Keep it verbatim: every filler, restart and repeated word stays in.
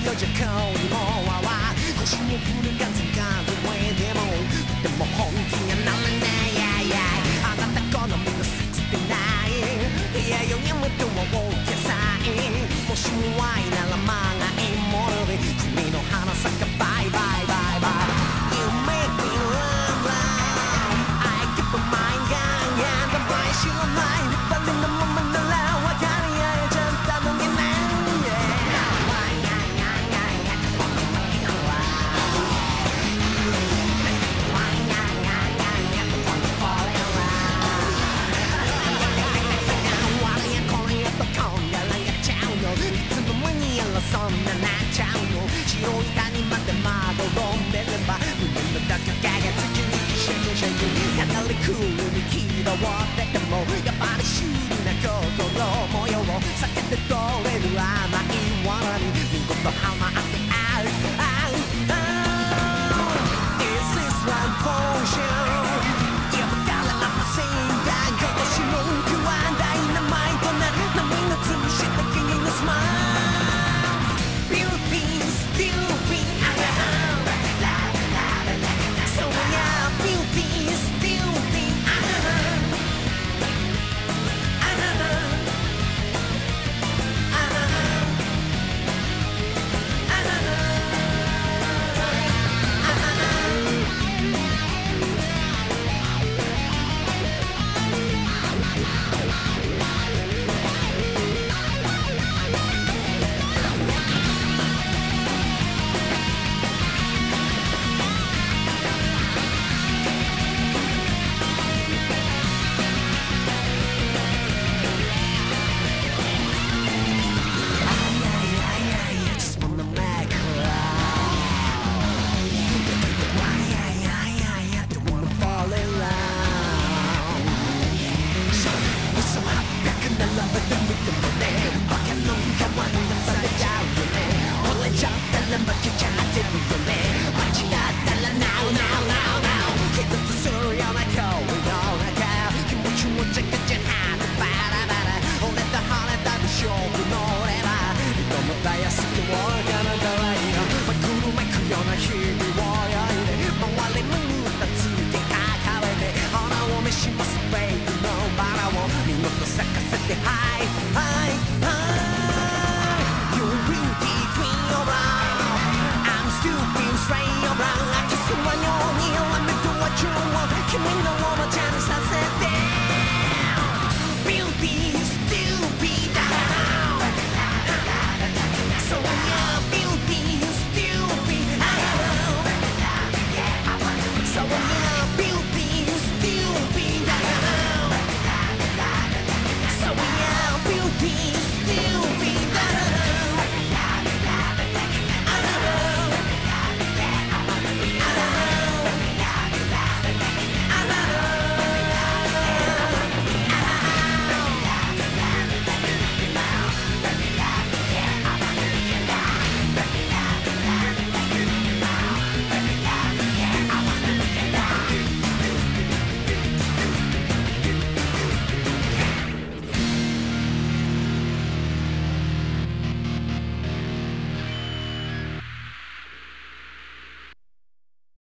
よじゃこりもわわ腰を振るガツン数えてもでも本気にはならないやいやあなた好みのろくじゅうきゅういやよやめても OK さいもしも愛ならまがいもので君の花咲かバイバイバイバイ You make me love I keep my gun and the price you mind 誰のままなら分かり合えちゃったのにねそんななっちゃうの白い